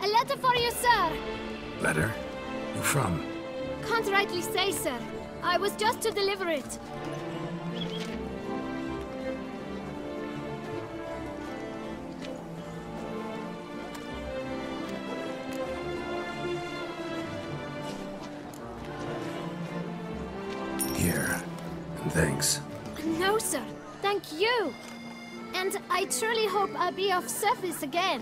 A letter for you, sir. Letter? Who from? Can't rightly say, sir. I was just to deliver it. Here. And thanks. No, sir. Thank you. And I truly hope I'll be of service again.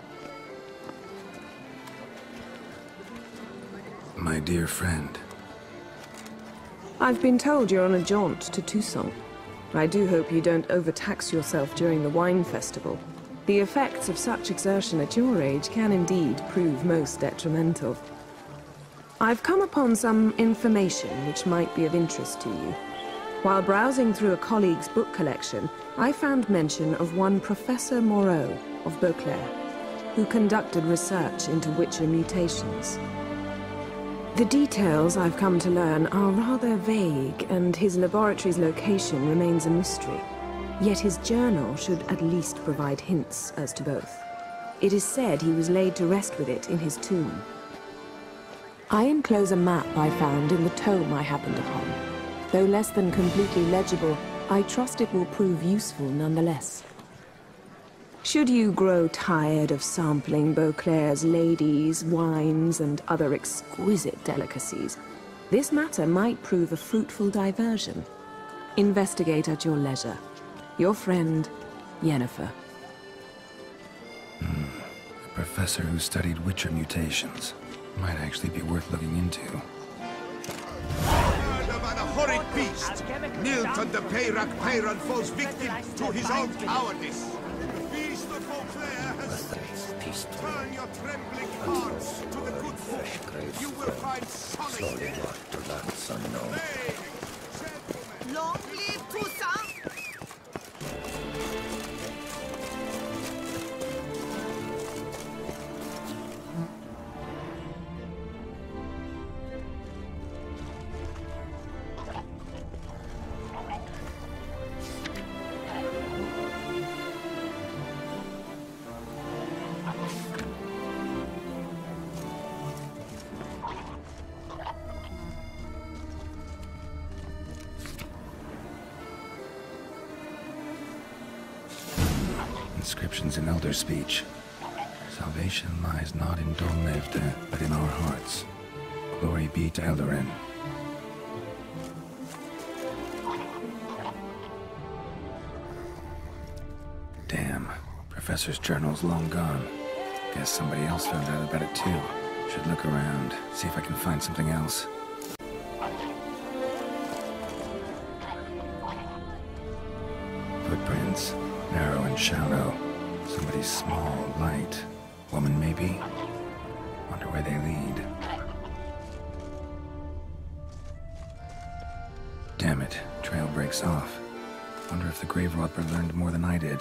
My dear friend. I've been told you're on a jaunt to Toussaint. I do hope you don't overtax yourself during the wine festival. The effects of such exertion at your age can indeed prove most detrimental. I've come upon some information which might be of interest to you. While browsing through a colleague's book collection, I found mention of one Professor Moreau of Beauclair, who conducted research into Witcher mutations. The details I've come to learn are rather vague, and his laboratory's location remains a mystery. Yet his journal should at least provide hints as to both. It is said he was laid to rest with it in his tomb. I enclose a map I found in the tome I happened upon. Though less than completely legible, I trust it will prove useful nonetheless. Should you grow tired of sampling Beauclair's ladies, wines, and other exquisite delicacies, this matter might prove a fruitful diversion. Investigate at your leisure. Your friend, Yennefer. A professor who studied Witcher mutations. Might actually be worth looking into. Murder by the horrid beast! Nilton the Peyrak Peyran falls victim to his own cowardice. The beast of Beauclair has turn your trembling hearts to the good folk. You will find solace there. Long live Toussaint! Inscriptions in Elder speech. Salvation lies not in Dol Nevde, but in our hearts. Glory be to Eldarin. Damn. Professor's journal's long gone. Guess somebody else found out about it too. Should look around, see if I can find something else. Footprints. Narrow and shallow. Somebody small, light. Woman, maybe? Wonder where they lead. Damn it. Trail breaks off. Wonder if the grave robber learned more than I did.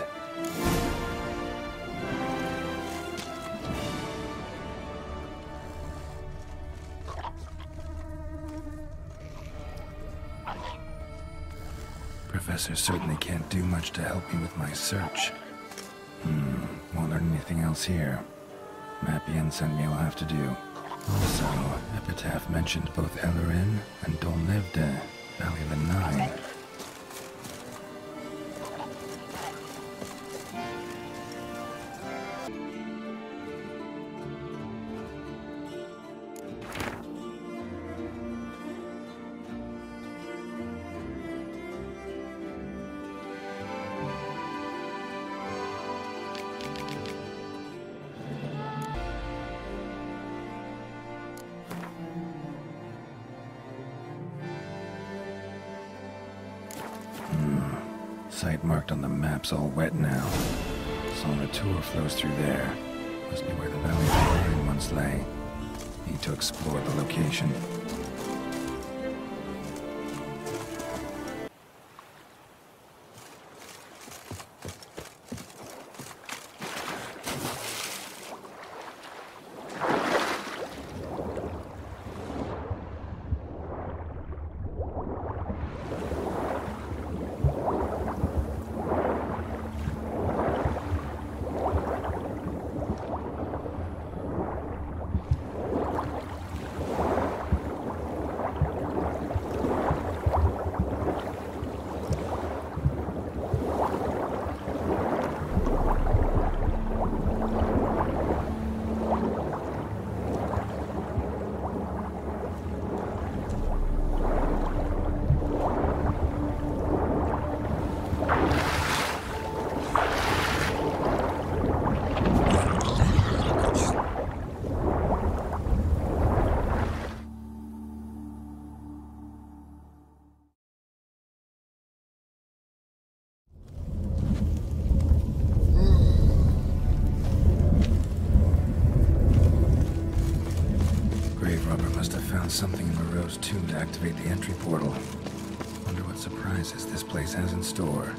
Professor certainly can't do much to help me with my search. Won't learn anything else here. Map Yen sent me will have to do. Also, Epitaph mentioned both Eldarin and Dol Nevde, Valley of the Nine. Site marked on the map's all wet now. Solnatur flows through there. Must be where the Valley of the Nine once lay. Need to explore the location. something in Moreau's tomb to activate the entry portal. Wonder what surprises this place has in store.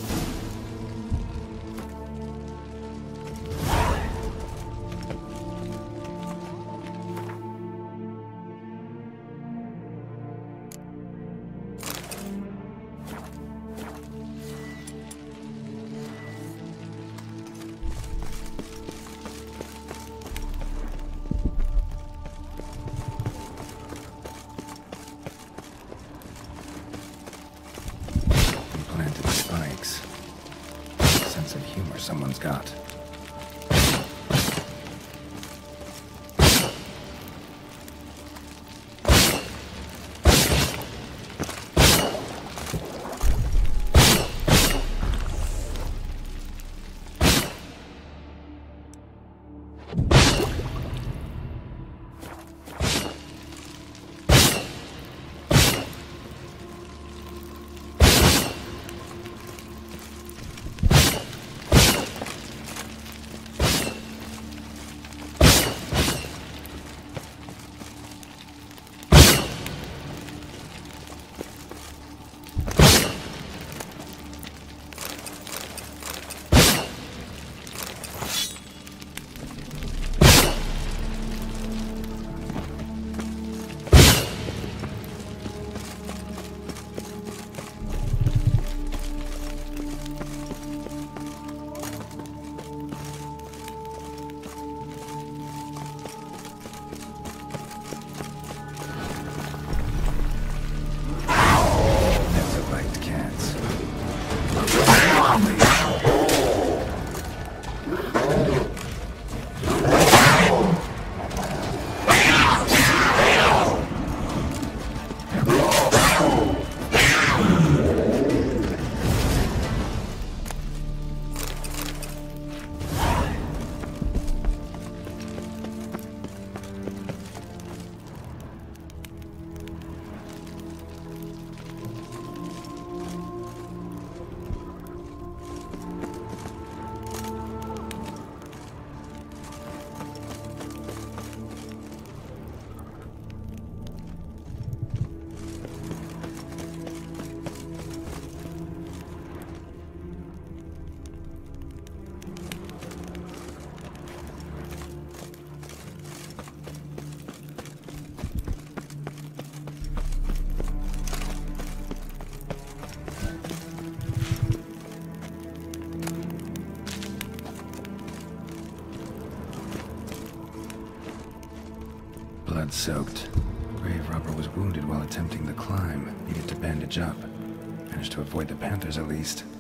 Sense of humor someone's got. Blood-soaked. Grave robber was wounded while attempting the climb. Needed to bandage up. Managed to avoid the panthers at least.